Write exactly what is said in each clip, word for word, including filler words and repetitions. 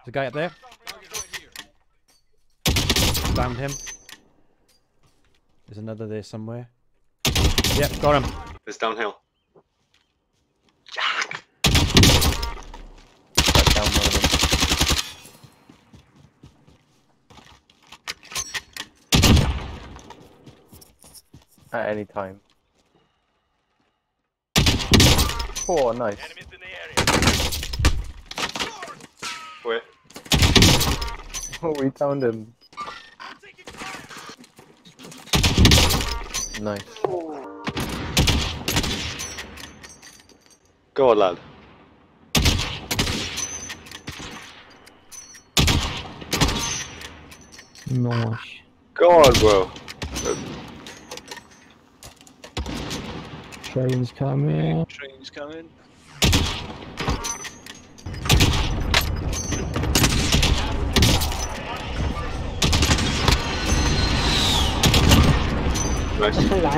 The guy up there. Downed him. There's another there somewhere. Yep, got him. It's downhill. Jack! Got down one of them. At any time. Oh, nice. Where? Oh, we found him. Nice. Go on, lad. Nice. Go on, bro. Train's coming. Train's coming. Nice.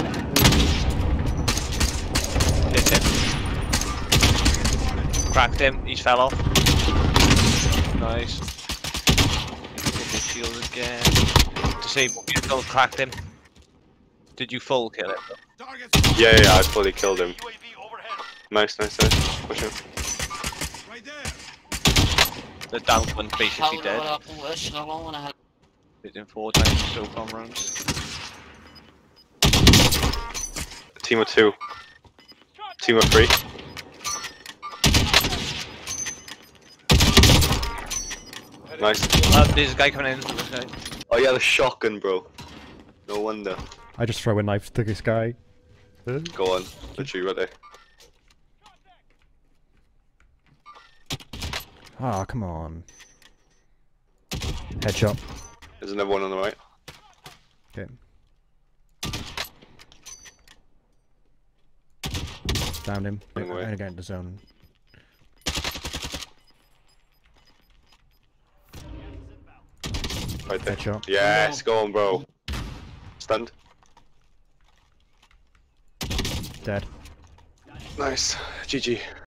Hit him. Cracked him. He fell off. Nice. Hit his shield again. Disabled vehicle. Cracked him. Did you full kill him? Yeah, yeah, I fully killed him. Nice, nice, nice. Push him. The down one basically dead. Hit him four times so far rounds. Team of two. Team of three. Nice. Uh, there's a guy coming in. Oh yeah, the shotgun, bro. No wonder. I just throw a knife to this guy. Go on. Literally right there. Ah, oh, come on. Headshot. There's another one on the right. Okay. Downed him. I'm Anyway. gonna get into zone. Right there. Headshot. Yes, go on, bro. Stunned. Dead. Nice. G G.